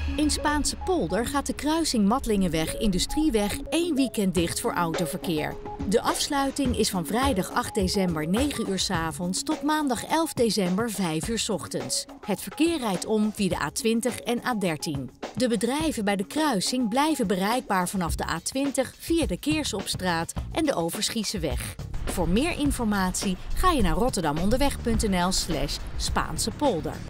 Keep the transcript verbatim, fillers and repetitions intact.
In Spaanse Polder gaat de kruising Matlingenweg-Industrieweg één weekend dicht voor autoverkeer. De afsluiting is van vrijdag acht december negen uur 's avonds tot maandag elf december vijf uur 's ochtends. Het verkeer rijdt om via de A twintig en A dertien. De bedrijven bij de kruising blijven bereikbaar vanaf de A twintig via de Keersopstraat en de Overschieseweg. Voor meer informatie ga je naar rotterdamonderweg punt n l slash Spaanse Polder.